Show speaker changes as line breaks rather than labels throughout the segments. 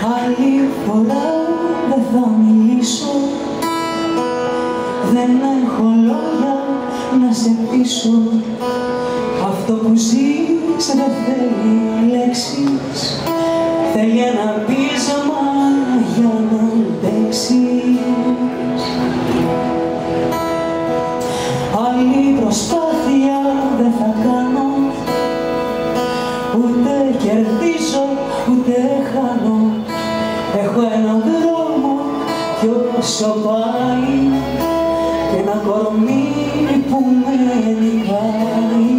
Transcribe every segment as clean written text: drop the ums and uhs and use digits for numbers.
Άλλη φορά δεν θα μιλήσω, δεν έχω λόγια να σε πείσω. Αυτό που ζεις δεν θέλει λέξεις, θέλει ένα πείσμα για να αντέξεις. Άλλη προσπάθεια δεν θα κάνω, ούτε κερδίζω ούτε χάνω. Έχω έναν δρόμο κι όσο πάει και ένα κορμί που με νικάει.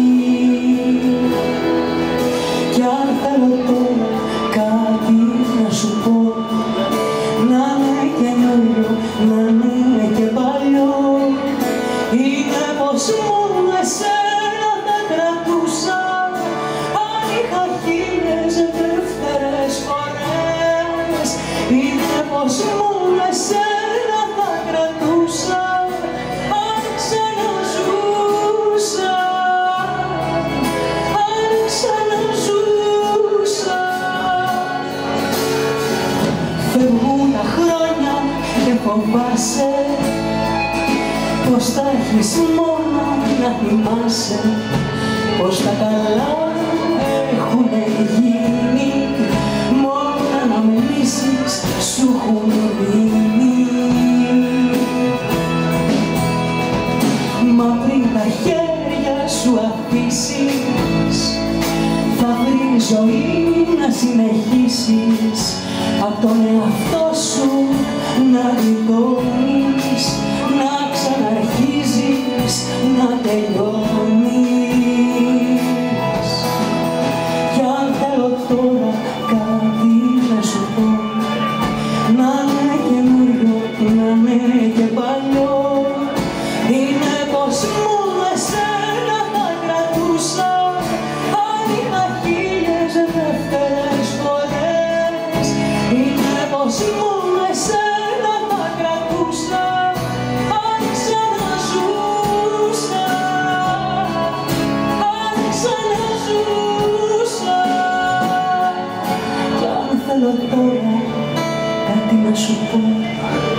Κι αν θέλω τώρα κάτι να σου πω, να είναι καινούριο, να είναι και παλιό, είναι πως μόνο εσένα θα κρατούσα αν είχα χίλιες δεύτερες φορές. Είναι πως μόνο εσένα θα κρατούσα αν ξαναζούσα, αν ξαναζούσα. Φεύγουν τα χρόνια και φοβάσαι πως θα έχεις μόνο να θυμάσαι πως τα καλά έχουνε γίνει, μόνο αναμνήσεις σου έχουν μείνει. Μα πριν τα χέρια σου αφήσεις, θα βρει ζωή να συνεχίσεις, απ' τον εαυτό σου να γλιτώνεις, να ξαναρχίζεις, να τελειώνεις. Κι αν θέλω τώρα κάτι να σου πω, να είναι καινούριο, να είναι και παλιό, είναι πως μόνο εσένα θα κρατούσα αν είχα χίλιες δεύτερες φορές. Είναι πως μόνο εσένα θα κρατούσα αν ξαναζούσα, αν ξαναζούσα. Κι αν θέλω τώρα κάτι να σου πω,